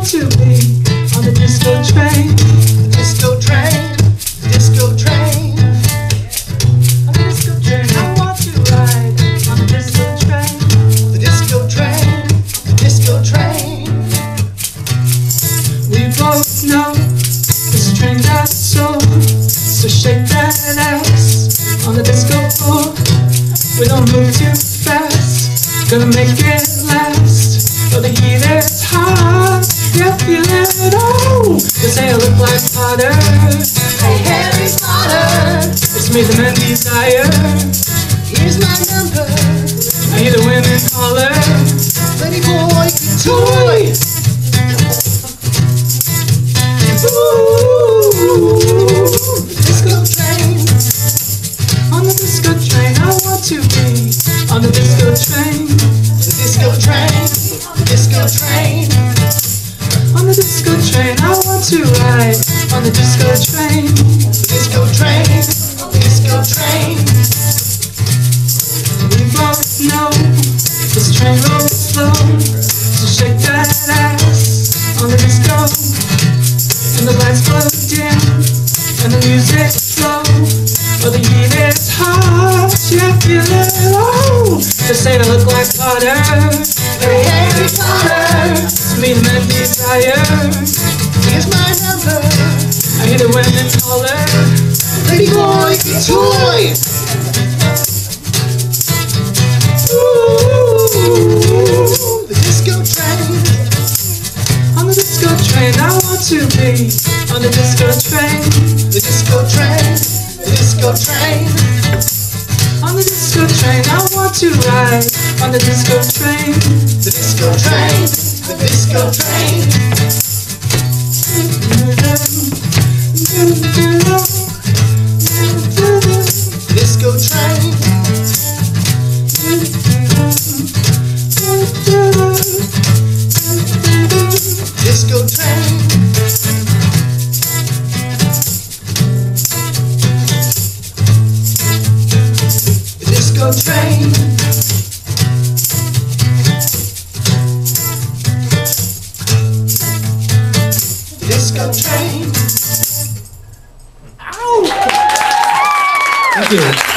want to be on the disco train. The disco train, the disco train. On the disco train, I want to ride on the disco train. The disco train, the disco train. We both know this train got soul, so shake that ass on the disco floor. We don't move too fast, gonna make it last. Oh, the heat is hot, yeah, feel it, oh. They say I look like Potter, hey Harry Potter. It's me the men desire, here's my number. I hear the women holler, pretty boy, toy. Ooh, the disco train. On the disco train, I want to be on the disco train. The disco train, the disco train. On the disco train, I want to ride on the disco train. The disco train, the disco train. We both know this train rolls slow, so shake that ass on the disco. And the lights glow dim, and the music slow. Oh, the heat is hot, yeah, feel it, oh. They say I look like Potter, hey Harry Potter. It's me the men desire, here's my number. I hear the women holler, pretty boy, toy. Ooh, the disco train. On the disco train, I want to be on the disco train. The disco train, the disco train. On the disco train, I want to ride on the disco train. The disco train, the disco train. Disco train. Disco train. Disco train. Disco train. Ow! Thank you.